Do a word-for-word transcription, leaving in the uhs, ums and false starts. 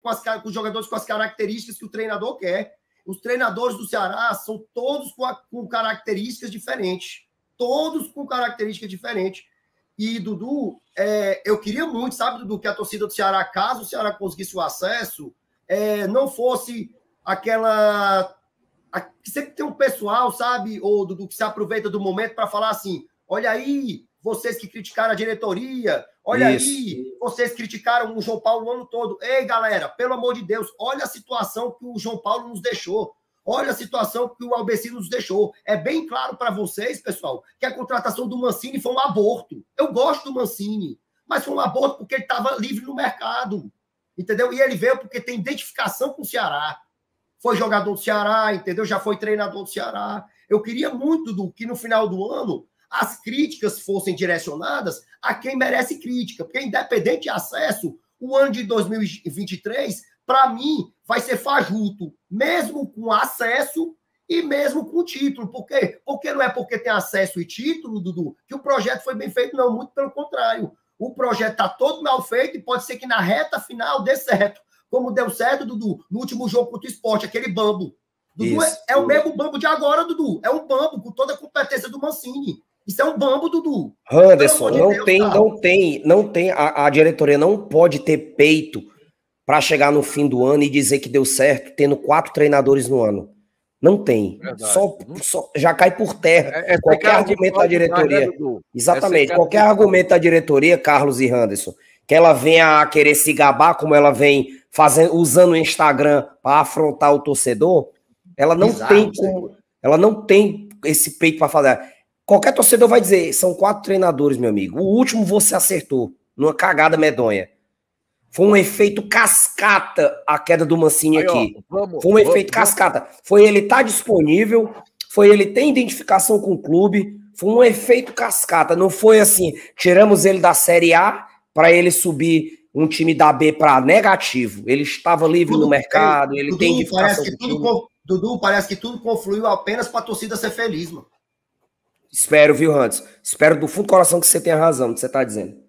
com, as, com os jogadores com as características que o treinador quer. Os treinadores do Ceará são todos com, a, com características diferentes. Todos com características diferentes. E, Dudu, é, eu queria muito, sabe, Dudu, que a torcida do Ceará, caso o Ceará conseguisse o acesso, é, não fosse aquela... A, que sempre tem um pessoal, sabe, ou Dudu, que se aproveita do momento para falar assim, olha aí, vocês que criticaram a diretoria, olha Isso. aí, vocês criticaram o João Paulo o ano todo. Ei, galera, pelo amor de Deus, olha a situação que o João Paulo nos deixou. Olha a situação que o Albeci nos deixou. É bem claro para vocês, pessoal, que a contratação do Mancini foi um aborto. Eu gosto do Mancini, mas foi um aborto porque ele estava livre no mercado. Entendeu? E ele veio porque tem identificação com o Ceará. Foi jogador do Ceará, entendeu? Já foi treinador do Ceará. Eu queria muito do que no final do ano as críticas fossem direcionadas a quem merece crítica. Porque independente de acesso, o ano de dois mil e vinte e três... para mim, vai ser fajuto, mesmo com acesso e mesmo com título. Por quê? Porque não é porque tem acesso e título, Dudu, que o projeto foi bem feito, não. Muito pelo contrário. O projeto está todo mal feito e pode ser que na reta final dê certo. Como deu certo, Dudu, no último jogo contra o Sport, aquele bambo. Dudu é, é o mesmo bambo de agora, Dudu. É um bambo com toda a competência do Mancini. Isso é um bambo, Dudu. Anderson, não, Deus, tem, não tem, não tem, a, a diretoria não pode ter peito para chegar no fim do ano e dizer que deu certo, tendo quatro treinadores no ano. Não tem. Só, só, já cai por terra é, é qualquer argumento da diretoria. Né, Exatamente. Qualquer argumento da diretoria, Carlos e Anderson, que ela venha a querer se gabar, como ela vem fazendo, usando o Instagram para afrontar o torcedor, ela não Exato, tem como, ela não tem esse peito para fazer. Qualquer torcedor vai dizer, são quatro treinadores, meu amigo. O último você acertou, numa cagada medonha. Foi um efeito cascata a queda do Mancini Aí, aqui. Ó, vamos, foi um vamos, efeito vamos. cascata. Foi ele estar tá disponível, foi ele ter identificação com o clube, foi um efeito cascata. Não foi assim, tiramos ele da Série A para ele subir um time da B para negativo. Ele estava livre tudo, no mercado, ele Dudu, tem identificação parece que tudo com, Dudu, parece que tudo confluiu apenas para a torcida ser feliz, mano. Espero, viu, Hans? Espero do fundo do coração que você tenha razão no que você está dizendo.